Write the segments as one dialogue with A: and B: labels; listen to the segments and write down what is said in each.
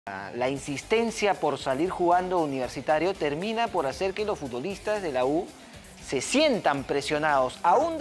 A: La insistencia por salir jugando Universitario termina por hacer que los futbolistas de la U se sientan presionados. Aún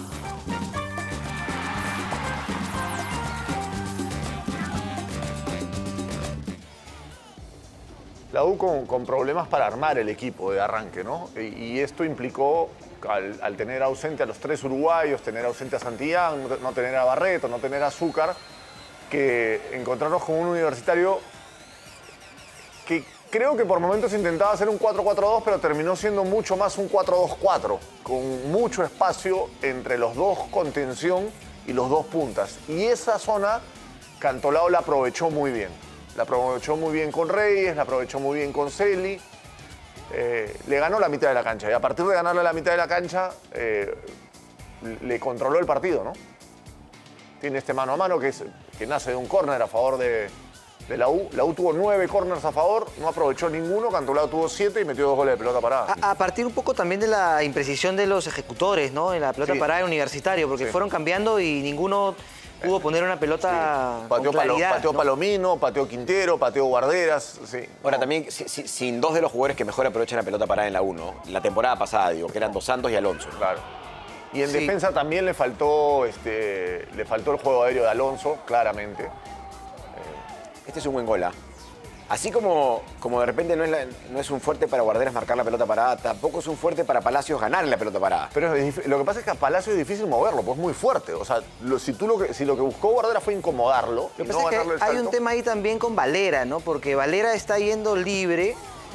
B: La U con problemas para armar el equipo de arranque, ¿no? Y esto implicó, al tener ausente a los tres uruguayos, tener ausente a Santillán, no tener a Barreto, no tener a Zúcar, que encontrarnos con un Universitario que creo que por momentos intentaba hacer un 4-4-2, pero terminó siendo mucho más un 4-2-4, con mucho espacio entre los dos contención y los dos puntas. Y esa zona Cantolao la aprovechó muy bien. La aprovechó muy bien con Reyes, la aprovechó muy bien con Celi. Le ganó la mitad de la cancha. Y a partir de ganarle la mitad de la cancha, le controló el partido, ¿no? Tiene este mano a mano que nace de un córner a favor de la U. La U tuvo 9 córners a favor, no aprovechó ninguno. Cantolao tuvo 7 y metió 2 goles de pelota parada.
A: a partir un poco también de la imprecisión de los ejecutores, ¿no? En la pelota parada de Universitario, porque fueron cambiando y ninguno pudo poner una pelota con claridad,
B: pateó
A: ¿no?
B: Palomino, pateó Quintero, pateó Guarderas. Sí.
C: Ahora, también, sin dos de los jugadores que mejor aprovechan la pelota parada en la U, ¿no? La temporada pasada, digo, que eran Dos Santos y Alonso.
B: Claro. Y en defensa también le faltó el juego aéreo de Alonso, claramente.
C: Este es un buen gol, ¿ah? Así como de repente no es un fuerte para Guarderas marcar la pelota parada, tampoco es un fuerte para Palacios ganar la pelota parada.
B: Pero lo que pasa es que a Palacio es difícil moverlo, pues es muy fuerte. O sea, si lo que buscó Guarderas fue incomodarlo,
A: Lo que pasa es que hay un tema ahí también con Valera, ¿no? Porque Valera está yendo libre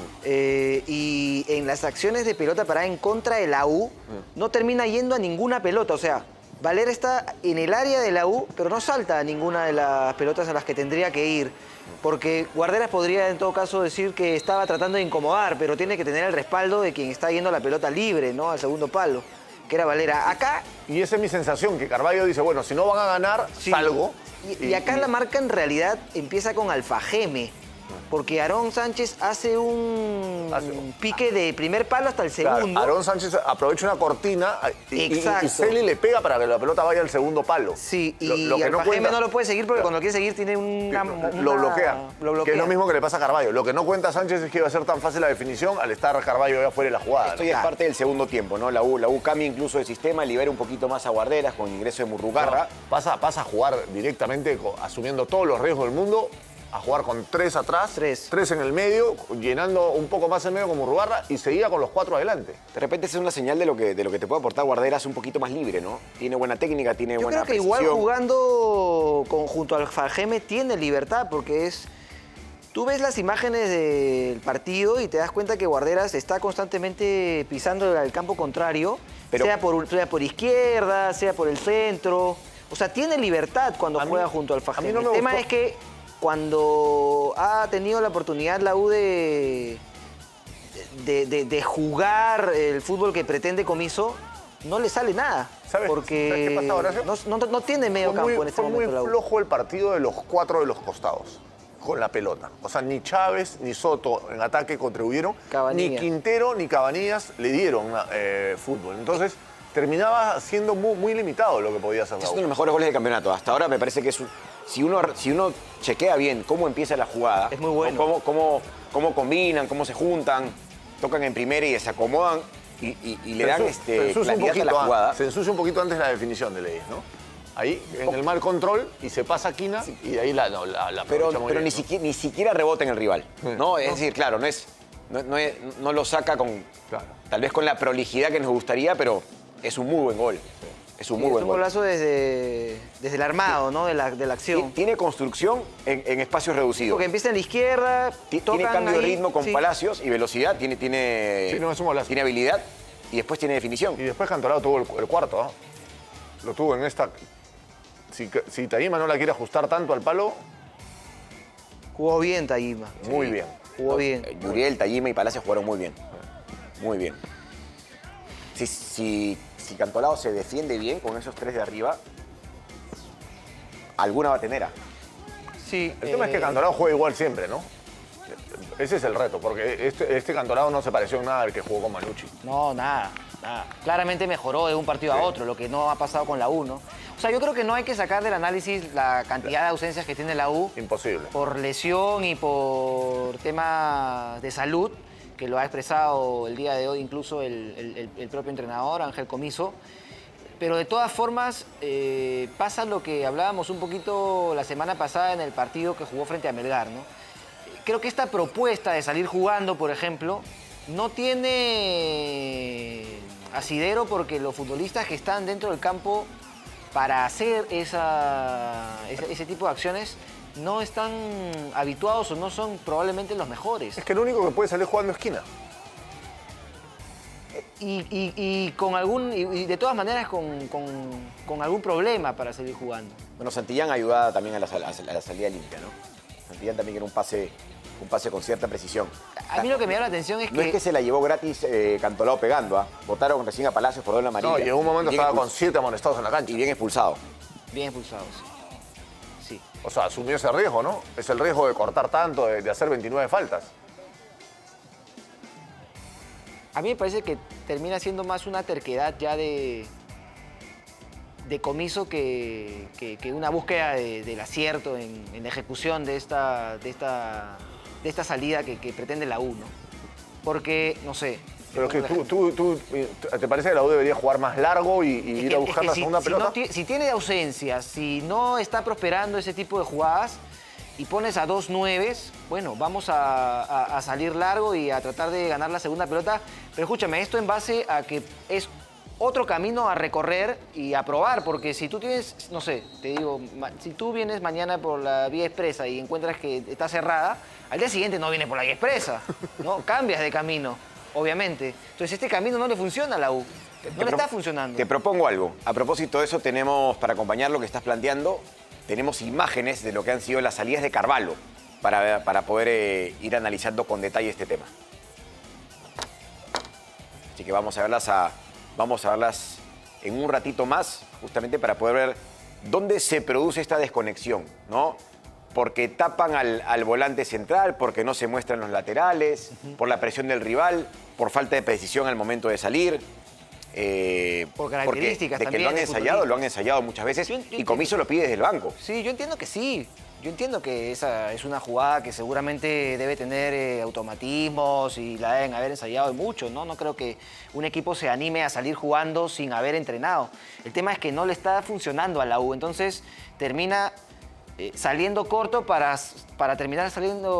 A: y en las acciones de pelota parada en contra de la U no termina yendo a ninguna pelota. O sea, Valera está en el área de la U, pero no salta a ninguna de las pelotas a las que tendría que ir. Porque Guarderas podría en todo caso decir que estaba tratando de incomodar, pero tiene que tener el respaldo de quien está yendo a la pelota libre, ¿no? Al segundo palo, que era Valera. Acá...
B: Y esa es mi sensación, que Carvalho dice, bueno, si no van a ganar, salgo.
A: Y acá la marca en realidad empieza con Alfajeme. Porque Aarón Sánchez hace un pique de primer palo hasta el segundo.
B: Claro, Aarón Sánchez aprovecha una cortina y Celi le pega para que la pelota vaya al segundo palo.
A: Sí, lo que Alfajeme no lo puede seguir porque cuando lo quiere seguir tiene
B: lo bloquea. Que es lo mismo que le pasa a Carvalho. Lo que no cuenta Sánchez es que iba a ser tan fácil la definición al estar Carvalho ya fuera de la jugada.
C: Esto ya es parte del segundo tiempo, ¿no? La U cambia incluso de sistema, libera un poquito más a Guarderas con ingreso de Murrugarra.
B: Pasa a jugar directamente, asumiendo todos los riesgos del mundo, a jugar con 3 atrás, 3 en el medio, llenando un poco más el medio como Murrugarra y seguía con los 4 adelante.
C: De repente esa es una señal de lo que te puede aportar Guarderas un poquito más libre, ¿no? Tiene buena técnica, tiene buena precisión.
A: Yo creo que igual jugando junto al Alfajeme tiene libertad porque es... Tú ves las imágenes del partido y te das cuenta que Guarderas está constantemente pisando el campo contrario, sea por izquierda, sea por el centro. O sea, tiene libertad cuando juega junto al Alfajeme. El tema es que cuando ha tenido la oportunidad la U de jugar el fútbol que pretende Comiso, no le sale nada.
B: ¿Sabes qué pasa, Horacio?
A: No tiene medio campo en este momento la U.
B: Fue muy flojo el partido de los 4 de los costados con la pelota. O sea, ni Chávez ni Soto en ataque contribuyeron, ni Quintero ni Cabanillas le dieron fútbol. Entonces, terminaba siendo muy limitado lo que podía hacer la U.
C: Es uno de los mejores goles del campeonato. Hasta ahora me parece que es si uno chequea bien cómo empieza la jugada,
A: es muy bueno.
C: Cómo combinan, cómo se juntan, tocan en primera y se acomodan y le dan claridad a la jugada.
B: Se ensucia un poquito antes la definición de Leyes, ¿no? Ahí, en el mal control, y se pasa a Quina, y de ahí la
C: pero bien, ni siquiera rebota en el rival, ¿no? Es decir, claro, no lo saca tal vez con la prolijidad que nos gustaría, pero es un muy buen gol. Es un muy buen gol.
A: Golazo desde el armado, ¿no? de la acción.
C: Tiene construcción en espacios reducidos.
A: Porque empieza en la izquierda,
C: tiene cambio de ritmo con Palacios y velocidad, tiene habilidad y después tiene definición.
B: Y después Cantolao tuvo el cuarto, ¿no? Lo tuvo en esta... Si Tayima no la quiere ajustar tanto al palo...
A: Jugó bien Tayima.
B: Muy bien.
A: Jugó bien.
C: Yuriel, Tayima y Palacios jugaron muy bien. Muy bien. Si Cantolao se defiende bien con esos 3 de arriba, alguna va a tener.
A: Sí.
B: El tema es que Cantolao juega igual siempre, ¿no? Ese es el reto, porque este Cantolao no se pareció en nada al que jugó con Manucci.
A: No, nada. claramente mejoró de un partido a otro, lo que no ha pasado con la U, ¿no? O sea, yo creo que no hay que sacar del análisis la cantidad de ausencias que tiene la U.
B: Imposible.
A: Por lesión y por temas de salud, que lo ha expresado el día de hoy incluso el propio entrenador, Ángel Comiso. Pero de todas formas, pasa lo que hablábamos un poquito la semana pasada en el partido que jugó frente a Melgar, ¿no? Creo que esta propuesta de salir jugando, por ejemplo, no tiene asidero porque los futbolistas que están dentro del campo para hacer ese tipo de acciones no están habituados o no son probablemente los mejores.
B: Es que el único que puede salir jugando esquina.
A: Y de todas maneras con algún problema para seguir jugando.
C: Bueno, Santillán ayudaba también a la salida limpia, ¿no? Santillán también era un pase con cierta precisión.
A: A mí lo que me llama la atención es
C: no es que se la llevó gratis Cantolao pegando, ¿ah? Votaron recién a Palacios por doble amarilla.
B: No, y en un momento estaba con 7 amonestados en la cancha.
C: Y bien expulsado.
A: Bien expulsado, sí.
B: O sea, asumió ese riesgo, ¿no? Es el riesgo de cortar tanto, de hacer 29 faltas.
A: A mí me parece que termina siendo más una terquedad ya de Comiso que una búsqueda del acierto en la ejecución de esta salida que pretende la U, ¿no? Porque, no sé...
B: Pero es que ¿te parece que la U debería jugar más largo y ir a buscar la segunda pelota?
A: Si tiene ausencias, si no está prosperando ese tipo de jugadas y pones a 2 nueves, bueno, vamos a salir largo y a tratar de ganar la segunda pelota. Pero escúchame, esto en base a que es otro camino a recorrer y a probar, porque si tú tienes, no sé, te digo, si tú vienes mañana por la vía expresa y encuentras que está cerrada, al día siguiente no vienes por la vía expresa, ¿no? Cambias de camino, obviamente. Entonces este camino no le funciona a la U, no le está funcionando.
C: Te propongo algo. A propósito de eso, tenemos, para acompañar lo que estás planteando, tenemos imágenes de lo que han sido las salidas de Carvalho para poder ir analizando con detalle este tema. Así que vamos a verlas en un ratito más, justamente para poder ver dónde se produce esta desconexión, ¿no? Porque tapan al volante central, porque no se muestran los laterales, por la presión del rival, por falta de precisión al momento de salir.
A: Por características
C: de que
A: también.
C: lo han ensayado muchas veces y Comiso lo pide desde el banco.
A: Sí, yo entiendo que sí. Yo entiendo que esa es una jugada que seguramente debe tener automatismos y la deben haber ensayado mucho, ¿no? No creo que un equipo se anime a salir jugando sin haber entrenado. El tema es que no le está funcionando a la U, entonces termina saliendo corto para terminar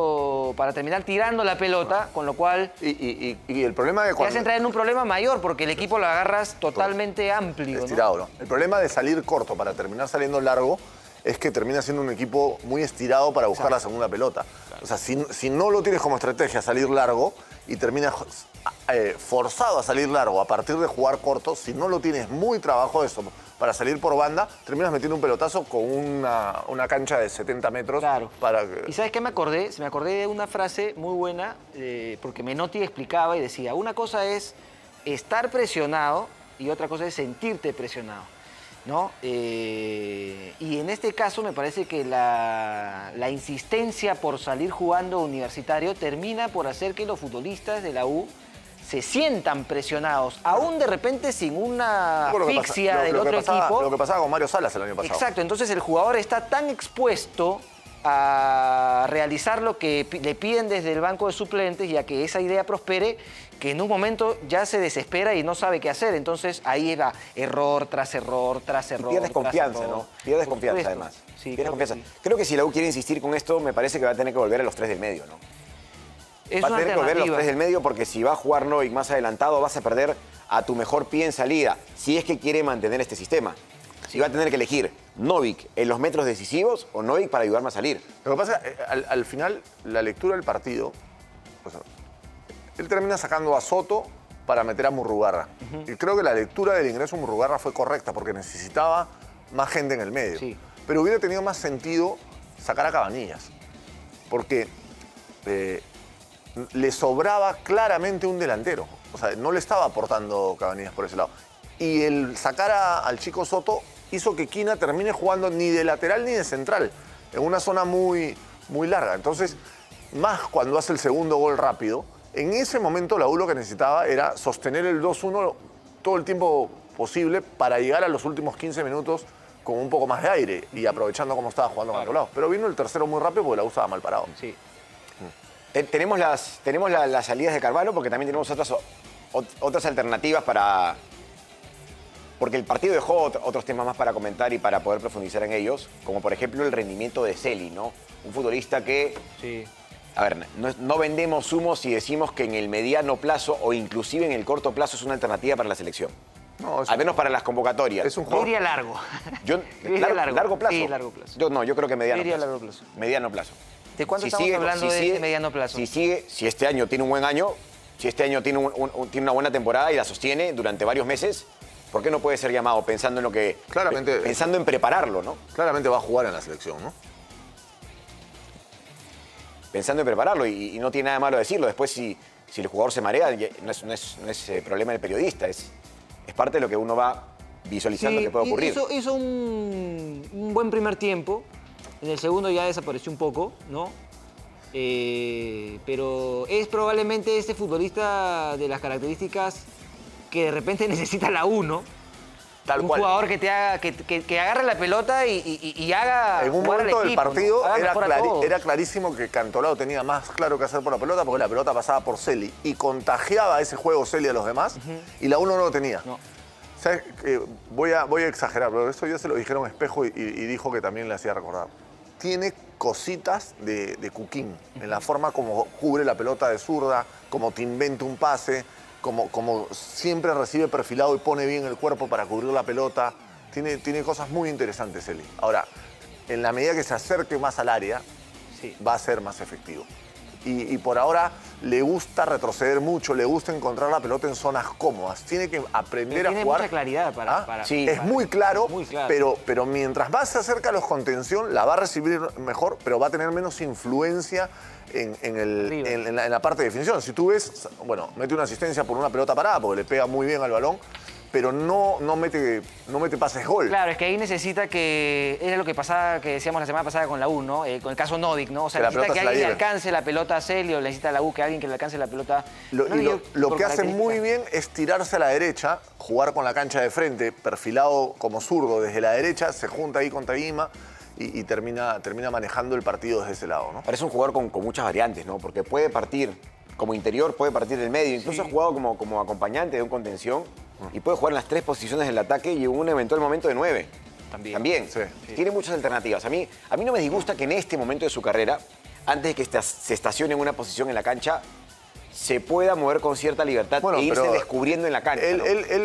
A: tirando la pelota, con lo cual
B: y el problema de
A: te hace entrar en un problema mayor porque el equipo lo agarras totalmente amplio,
B: estirado,
A: ¿no?
B: ¿no? El problema de salir corto para terminar saliendo largo es que termina siendo un equipo muy estirado para buscar la segunda pelota. Claro. O sea, si no lo tienes como estrategia salir largo y terminas forzado a salir largo a partir de jugar corto, si no lo tienes muy trabajo eso para salir por banda, terminas metiendo un pelotazo con una cancha de 70 metros.
A: Claro.
B: Para...
A: ¿Y sabes qué me acordé? Me acordé de una frase muy buena, porque Menotti explicaba y decía, una cosa es estar presionado y otra cosa es sentirte presionado, ¿no? Y en este caso me parece que la insistencia por salir jugando Universitario termina por hacer que los futbolistas de la U se sientan presionados, aún de repente sin una asfixia del otro equipo.
B: Lo que pasaba con Mario Salas el año pasado.
A: Exacto, entonces el jugador está tan expuesto a realizar lo que le piden desde el banco de suplentes y a que esa idea prospere, que en un momento ya se desespera y no sabe qué hacer. Entonces ahí va error tras error tras error.
C: Y pierdes confianza, ¿no? Pierdes confianza, además. Sí, pierdes confianza. Sí. Creo que si la U quiere insistir con esto, me parece que va a tener que volver a los 3 del medio, ¿no? Va a tener que volver a los 3 del medio porque si va a jugar Novik más adelantado, vas a perder a tu mejor pie en salida, si es que quiere mantener este sistema. Si va a tener que elegir Novik en los metros decisivos o Novik para ayudarme a salir.
B: Lo que pasa es que al final, la lectura del partido, pues, él termina sacando a Soto para meter a Murrugarra. Y creo que la lectura del ingreso a Murrugarra fue correcta porque necesitaba más gente en el medio. Sí. Pero hubiera tenido más sentido sacar a Cabanillas. Porque le sobraba claramente un delantero. O sea, no le estaba aportando Cabanillas por ese lado. Y el sacar al chico Soto hizo que Quina termine jugando ni de lateral ni de central, en una zona muy, muy larga. Entonces, más cuando hace el segundo gol rápido, en ese momento la U lo que necesitaba era sostener el 2-1 todo el tiempo posible para llegar a los últimos 15 minutos con un poco más de aire y aprovechando cómo estaba jugando Cantolao. Pero vino el tercero muy rápido porque la U estaba mal parado.
A: Sí.
C: Tenemos las salidas de Carvalho porque también tenemos otras alternativas para... Porque el partido dejó otros temas más para comentar y para poder profundizar en ellos, como por ejemplo el rendimiento de Celi, ¿no? Un futbolista que...
A: Sí.
C: A ver, no vendemos humos si decimos que en el mediano plazo o inclusive en el corto plazo es una alternativa para la selección.
B: No,
C: Al menos para las convocatorias.
B: Es un
A: Yo
B: jugador...
A: diría largo.
C: ¿Largo plazo?
A: Sí, largo plazo.
C: Yo creo que mediano
A: Diría
C: plazo.
A: largo plazo.
C: Mediano plazo.
A: ¿De cuánto estamos hablando de mediano plazo?
C: Si este año tiene un buen año, si este año tiene una buena temporada y la sostiene durante varios meses, ¿por qué no puede ser llamado pensando en lo que...
B: Claramente...
C: Pensando en prepararlo, ¿no?
B: Claramente va a jugar en la selección, ¿no?
C: Pensando en prepararlo y no tiene nada de malo decirlo. Después, si el jugador se marea, no es problema del periodista, es parte de lo que uno va visualizando que puede ocurrir.
A: Hizo un buen primer tiempo. En el segundo ya desapareció un poco, ¿no? Pero es probablemente este futbolista de las características que de repente necesita la U, ¿no?
B: Tal
A: un
B: cual.
A: jugador que agarre la pelota y haga
B: En un
A: jugar al
B: momento del
A: equipo,
B: partido
A: ¿no? Haga mejor a todos.
B: era clarísimo que Cantolao tenía más claro que hacer por la pelota porque la pelota pasaba por Celi y contagiaba ese juego Celi a los demás y la uno no lo tenía.
A: No.
B: ¿Sabes? Voy a exagerar, pero eso ya se lo dijeron Espejo y dijo que también le hacía recordar. Tiene cositas de Cuquín en la forma como cubre la pelota de zurda, como te inventa un pase, como siempre recibe perfilado y pone bien el cuerpo para cubrir la pelota. Tiene cosas muy interesantes, Eli. Ahora, en la medida que se acerque más al área,
A: Sí.
B: va a ser más efectivo. Y por ahora le gusta retroceder mucho, le gusta encontrar la pelota en zonas cómodas. Tiene que aprender a
A: Tiene
B: jugar.
A: mucha claridad para...
B: ¿Ah?
C: Sí.
B: Es muy claro,
A: muy claro.
B: pero mientras más se acerca a los contención, la va a recibir mejor, pero va a tener menos influencia en la parte de definición. Si tú ves, bueno, mete una asistencia por una pelota parada porque le pega muy bien al balón, pero no mete pases gol.
A: Claro, es que ahí necesita que... Era lo que pasaba, que decíamos la semana pasada con la U, ¿no? Con el caso Novik, ¿no? O sea,
B: Que la
A: necesita
B: pelota
A: que
B: se la
A: alguien le
B: lleve.
A: alcance la pelota a Celio, necesita la U que alguien que le alcance la pelota...
B: Lo que hace muy bien es tirarse a la derecha, jugar con la cancha de frente, perfilado como zurdo desde la derecha, se junta ahí con Taguima y termina manejando el partido desde ese lado, ¿no?
C: Parece un jugador con muchas variantes, ¿no? Porque puede partir como interior, puede partir del medio, incluso ha jugado como acompañante de un contención y puede jugar en las tres posiciones del ataque y en un eventual momento de 9. También.
B: Sí.
C: Tiene muchas alternativas. A mí no me disgusta que en este momento de su carrera, antes de que se estacione en una posición en la cancha, se pueda mover con cierta libertad e irse
B: pero
C: descubriendo en la cancha, ¿no?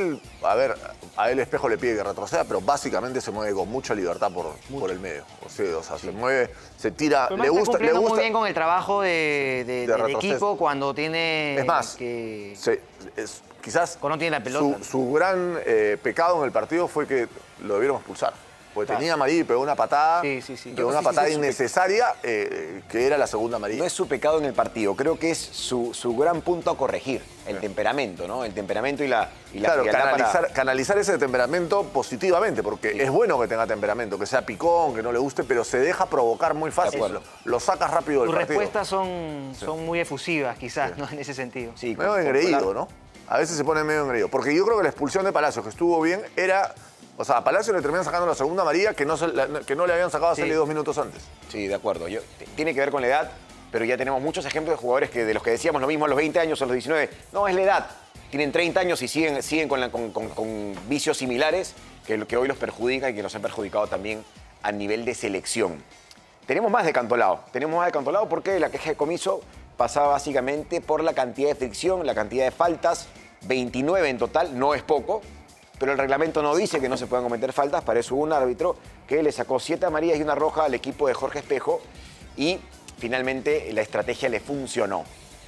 B: A él Espejo le pide que retroceda, pero básicamente se mueve con mucha libertad por el medio. O sea, se mueve, se tira,
A: Pero
B: le
A: está
B: gusta.
A: cumpliendo muy bien con el trabajo de
B: retroceso.
A: equipo cuando tiene...
B: Es más,
A: que...
B: quizás
A: Cuando no tiene la pelota.
B: su gran pecado en el partido fue que lo debieron expulsar. Porque tenía amarilla y pegó una patada,
A: Sí.
B: pegó una patada innecesaria, que era la segunda amarilla.
C: No es su pecado en el partido, creo que es su gran punto a corregir, el temperamento, ¿no? El temperamento y la
B: Claro,
C: frialdad
B: canalizar ese temperamento positivamente, porque es bueno que tenga temperamento, que sea picón, que no le guste, pero se deja provocar muy fácil.
C: De acuerdo.
B: Lo sacas rápido del
A: Tus
B: partido.
A: respuestas son muy efusivas, quizás, ¿no? En ese sentido.
C: Sí,
B: Medio engreído, ¿no? A veces se pone medio engreído. Porque yo creo que la expulsión de Palacios, que estuvo bien, era... O sea, a Palacios le terminan sacando la segunda amarilla que no le habían sacado a Celi 2 minutos antes.
C: Sí, de acuerdo. Tiene que ver con la edad, pero ya tenemos muchos ejemplos de jugadores que de los que decíamos lo mismo a los 20 años o a los 19. No, es la edad. Tienen 30 años y siguen con vicios similares que hoy los perjudican y que los han perjudicado también a nivel de selección. Tenemos más de Cantolao. Tenemos más de Cantolao porque la queja de Comiso pasaba básicamente por la cantidad de fricción, la cantidad de faltas. 29 en total, no es poco. Pero el reglamento no dice que no se puedan cometer faltas. Para eso hubo un árbitro que le sacó 7 amarillas y una roja al equipo de Jorge Espejo y finalmente la estrategia le funcionó.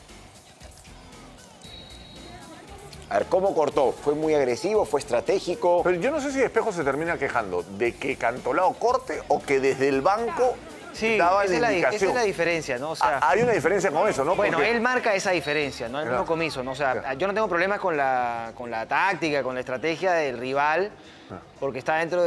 C: A ver, ¿cómo cortó? ¿Fue muy agresivo? ¿Fue estratégico?
B: Pero yo no sé si Espejo se termina quejando de que Cantolao corte o que desde el banco
A: Sí,
B: daba
A: esa
B: la
A: es
B: indicación.
A: la diferencia, ¿no? O sea,
B: Hay una diferencia con eso, ¿no?
A: bueno,
B: Porque-
A: él marca esa diferencia, ¿no? El mismo Comiso, ¿no? O sea, yo no tengo problemas con la táctica, con la estrategia del rival, porque está dentro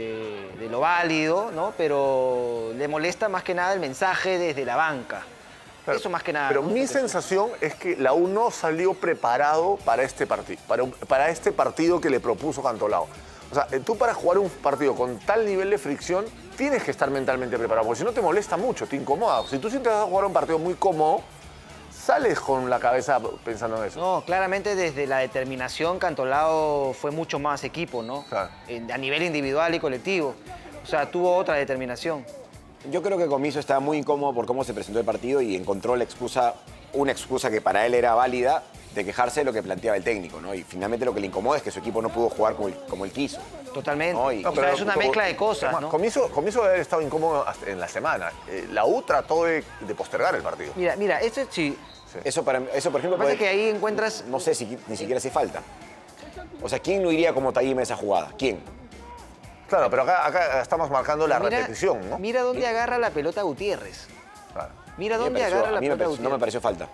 A: de lo válido, ¿no? Pero le molesta más que nada el mensaje desde la banca.
B: Claro,
A: Eso más que nada.
B: pero
A: ¿no?
B: mi sensación es que la U no salió preparado para este partido, para este partido que le propuso Cantolao. O sea, tú para jugar un partido con tal nivel de fricción tienes que estar mentalmente preparado, porque si no te molesta mucho, te incomoda. Si tú sientes que vas a jugar un partido muy cómodo, sales con la cabeza pensando en eso.
A: No, claramente desde la determinación Cantolao fue mucho más equipo, ¿no?
B: Claro.
A: A nivel individual y colectivo. O sea, tuvo otra determinación.
C: Yo creo que Comiso estaba muy incómodo por cómo se presentó el partido y encontró la excusa, una excusa que para él era válida, de quejarse de lo que planteaba el técnico, ¿no? Y finalmente lo que le incomoda es que su equipo no pudo jugar como él quiso.
A: Totalmente.
C: No, y-
A: O sea, es una mezcla de cosas, ¿no?
B: Comiso debe haber estado incómodo hasta en la semana. La U trató de postergar el partido.
A: Mira, esto sí.
C: Eso, por ejemplo,
A: Lo que pasa es que ahí encuentras...
C: no sé si ni siquiera hace falta. O sea, ¿quién no iría como Taim a esa jugada? ¿Quién?
B: Claro, pero acá estamos marcando la repetición, ¿no?
A: Mira dónde agarra la pelota Gutiérrez.
B: Claro.
A: Mira
C: A mí me
A: dónde
C: pareció-
A: agarra la
C: a mí me
A: pelota
C: pareció-
A: Gutiérrez.
C: no me pareció falta.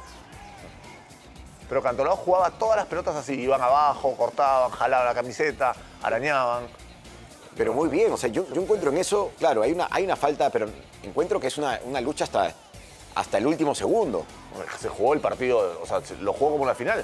B: Pero Cantolao jugaba todas las pelotas así, iban abajo, cortaban, jalaban la camiseta, arañaban.
C: Pero muy bien, o sea, yo encuentro en eso, claro, hay una falta, pero encuentro que es una lucha hasta el último segundo.
B: Se jugó el partido, o sea, lo jugó como una final.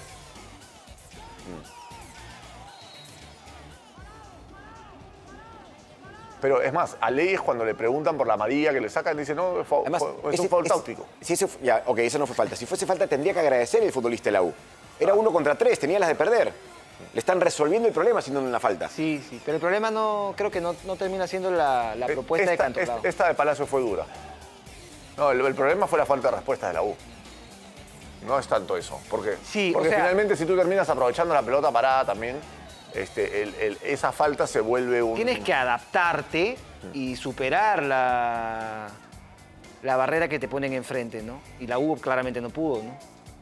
B: Pero es más, a Leyes cuando le preguntan por la amarilla que le sacan, dice, no,
C: Además,
B: es un foul táctico.
C: Si eso, ya, ok, eso no fue falta. Si fuese falta, tendría que agradecer el futbolista de la U. Era 1 contra 3, tenía las de perder. Le están resolviendo el problema haciendo una falta.
A: Sí, sí. Pero el problema no creo que no termina siendo la propuesta de Cantolao.
B: Esta de Palacio fue dura. No, el problema fue la falta de respuesta de la U. No es tanto eso. Porque
A: Sí,
B: porque
A: o sea-
B: finalmente si tú terminas aprovechando la pelota parada también, esa falta se vuelve un...
A: Tienes que adaptarte y superar la barrera que te ponen enfrente, ¿no? Y la U claramente no pudo, ¿no?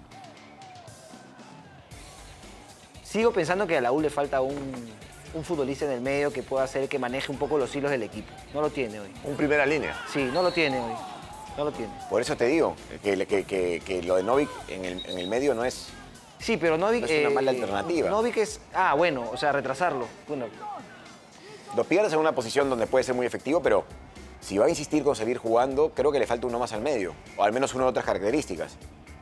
A: Sigo pensando que a la U le falta un futbolista en el medio que pueda hacer que maneje un poco los hilos del equipo. No lo tiene hoy.
B: Un primera línea.
A: Sí, no lo tiene hoy. No lo tiene.
C: Por eso te digo que lo de Novik en el medio no es...
A: Sí, pero Novik...
C: No es una mala alternativa.
A: Novik es... Ah, bueno, o sea, retrasarlo. Bueno,
C: Lo pierdes en una posición donde puede ser muy efectivo, pero si va a insistir con seguir jugando, creo que le falta uno más al medio. O al menos una de otras características.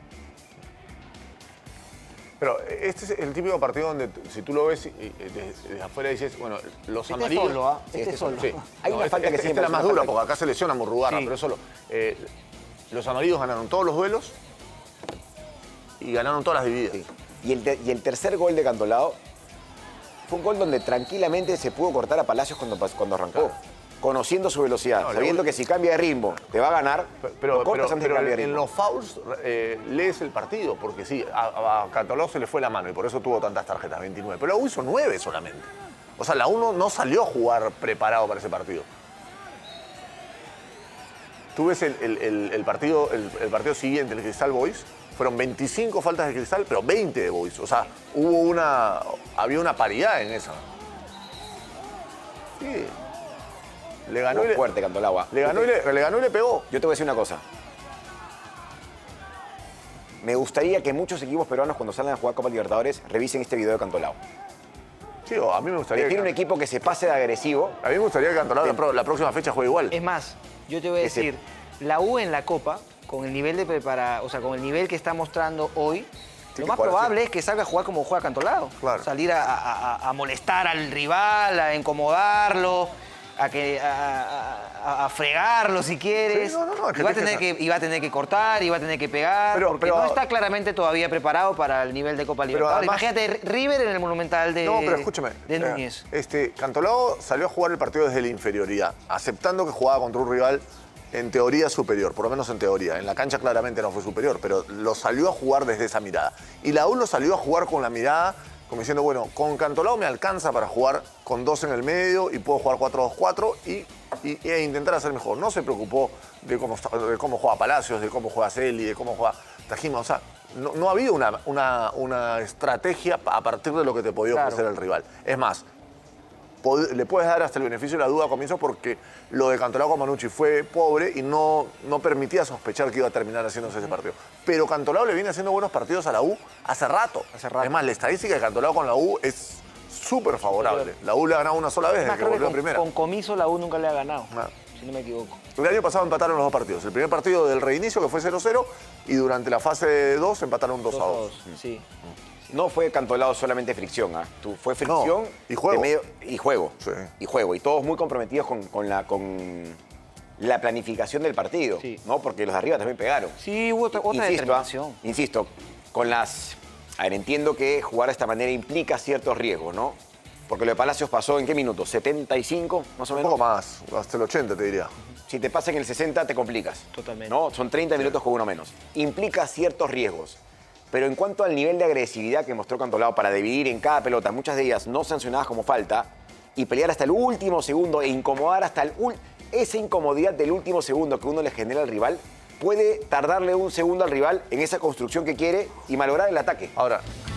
B: Pero este es el típico partido donde si tú lo ves desde afuera dices, bueno, los
A: este
B: amarillos...
A: solo, ¿ah?
C: Sí,
A: Este solo.
B: Sí.
C: Hay una falta que sí me
B: esta era
C: parece
B: más
C: una
B: dura,
C: falta
B: porque acá se lesiona Murrugarra,
A: Sí.
B: pero solo. Los amarillos ganaron todos los duelos y ganaron todas las divididas.
C: Sí. Y el tercer gol de Cantolao fue un gol donde tranquilamente se pudo cortar a Palacios cuando arrancó.
B: Claro.
C: Conociendo su velocidad,
B: No,
C: sabiendo que si cambia de ritmo te va a ganar,
B: Pero
C: lo cortas antes de que cambie de
B: en
C: ritmo.
B: los fouls lees el partido, porque sí, a Cantolao se le fue la mano y por eso tuvo tantas tarjetas, 29. Pero la U hizo 9 solamente. O sea, la U no salió a jugar preparado para ese partido. Tú ves el partido siguiente, el Cristal Boys, fueron 25 faltas de Cristal, pero 20 de Boys. O sea, había una paridad en esa. Sí. Le ganó,
C: Jugó fuerte Cantolao.
B: le ganó y le pegó.
C: Yo te voy a decir una cosa. Me gustaría que muchos equipos peruanos cuando salgan a jugar Copa Libertadores revisen este video de Cantolao.
B: Sí, a mí me gustaría
C: Tiene un equipo que se pase de agresivo.
B: A mí me gustaría que Cantolao la próxima fecha juegue igual.
A: Es más, yo te voy a
C: Ese-
A: decir, la U en la Copa, con el nivel de o sea, con el nivel que está mostrando hoy,
B: Sí,
A: lo
B: que
A: más
B: juega,
A: probable
B: sí.
A: es que salga a jugar como juega Cantolao.
B: Claro.
A: Salir a molestar al rival, a incomodarlo, a fregarlo si quieres.
B: Sí, no, es que
A: y, va a
B: tienes
A: tener que, y va a tener que cortar, y va a tener que pegar, porque
B: pero-
A: no está claramente todavía preparado para el nivel de Copa Libertadores.
B: además-
A: Imagínate River en el Monumental de,
B: No, pero escúchame.
A: de Núñez.
B: Cantolao salió a jugar el partido desde la inferioridad, aceptando que jugaba contra un rival en teoría superior, por lo menos en teoría. En la cancha claramente no fue superior, pero lo salió a jugar desde esa mirada. Y la U lo salió a jugar con la mirada como diciendo, bueno, con Cantolao me alcanza para jugar con 2 en el medio y puedo jugar 4-2-4 e intentar hacer mejor. No se preocupó de cómo juega Palacios, de cómo juega Celi, de cómo juega Tajima. O sea, no había una estrategia a partir de lo que te podía
A: Claro.
B: ofrecer el rival. Es más, le puedes dar hasta el beneficio de la duda a comienzo porque lo de Cantolao con Manucci fue pobre y no permitía sospechar que iba a terminar haciéndose ese partido. Pero Cantolao le viene haciendo buenos partidos a la U hace rato. Es más, la estadística de Cantolao con la U es súper favorable. La U le ha ganado una sola vez
A: Es
B: desde
A: más,
B: que
A: creo que
B: volvió a primera.
A: con Comiso la U nunca le ha ganado.
B: Ah.
A: O si no me equivoco.
B: El año pasado empataron los dos partidos. El primer partido del reinicio, que fue 0-0, y durante la fase 2 empataron 2-2.
A: Sí.
C: No fue Cantolao solamente fricción, fue fricción
B: y juego.
C: Y juego.
B: Sí.
C: Y juego. Y todos muy comprometidos con la planificación del partido,
A: Sí.
C: ¿no? Porque los de arriba también pegaron.
A: Sí, hubo otra determinación.
C: Insisto, con las... A ver, entiendo que jugar de esta manera implica ciertos riesgos, ¿no? Porque lo de Palacios pasó ¿en qué minuto? ¿75 más o
B: Un
C: menos?
B: poco más, hasta el 80 te diría.
C: Si te pasa en el 60 te complicas.
A: Totalmente.
C: ¿No? Son 30 minutos con uno menos. Implica ciertos riesgos. Pero en cuanto al nivel de agresividad que mostró Cantolao para dividir en cada pelota, muchas de ellas no sancionadas como falta, y pelear hasta el último segundo e incomodar hasta esa incomodidad del último segundo que uno le genera al rival, puede tardarle un segundo al rival en esa construcción que quiere y malograr el ataque.
B: Ahora,